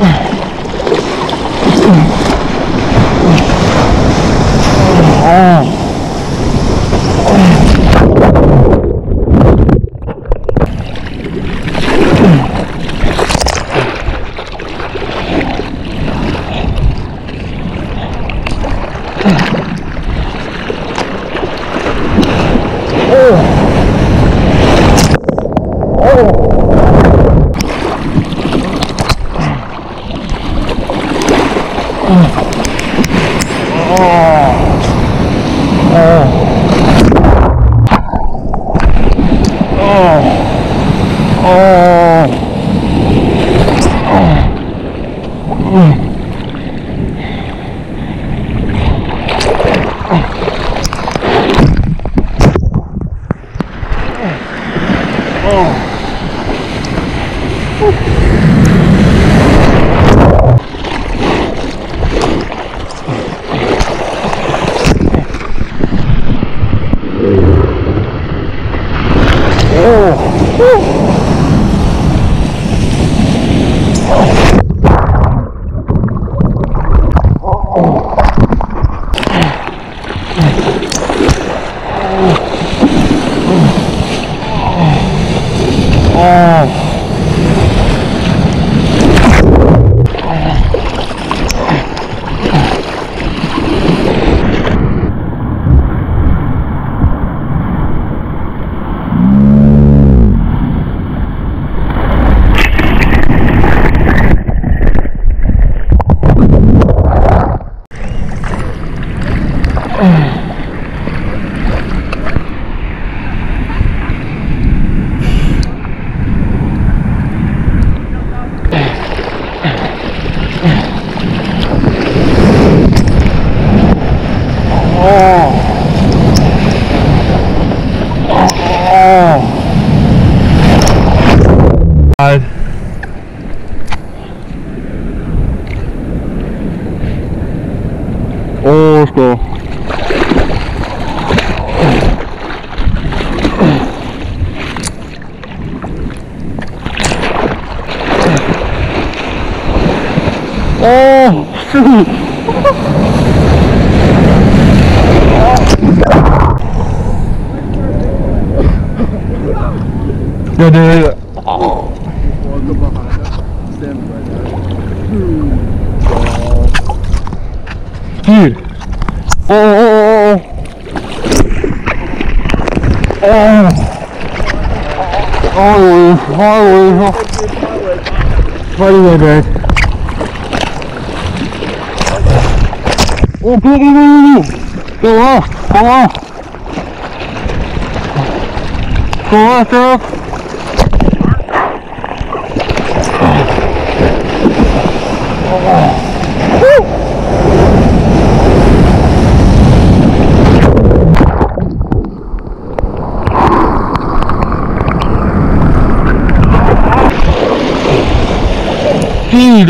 Oh, let's go. Oh, shoot. Yeah, dude. Oh. Dude. Oh. What are you doing? Oh, go off. Go off, girl. Dude,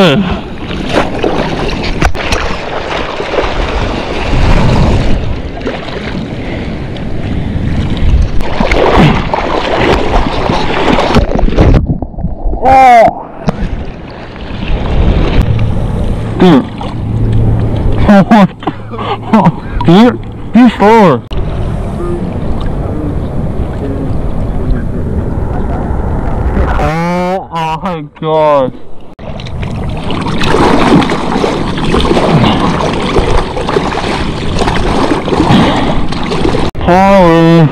Dude, be slower. Oh my god. Holly.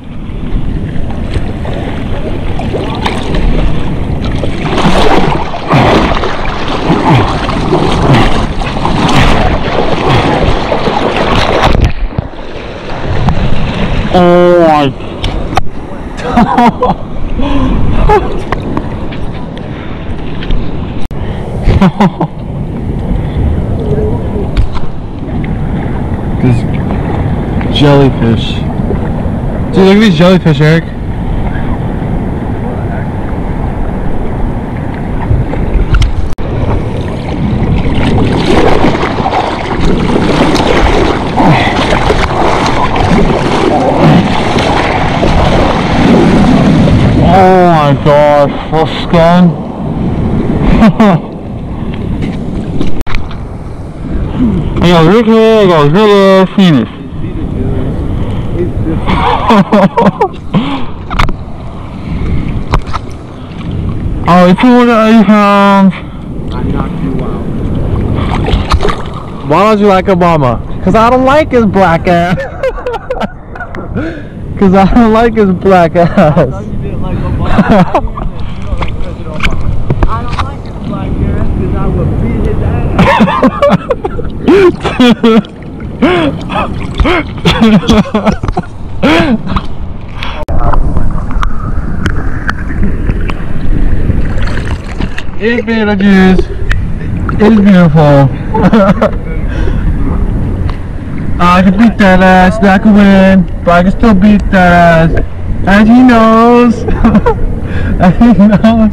Oh my This jellyfish. Dude, look at these jellyfish, Eric. Oh my gosh, what's going? 哎呀，这个搞这个 finish。Oh, it's over 8 pounds. I knocked you out. Why don't you like Obama? Cause I don't like his black ass. Cause I don't like his black I thought ass. you didn't like Obama. I didn't you don't like President Obama. I don't like his black ass because I would beat his It's Beetlejuice. It's beautiful. I can beat that ass, that could win, but I can still beat that ass. And he knows. And he knows.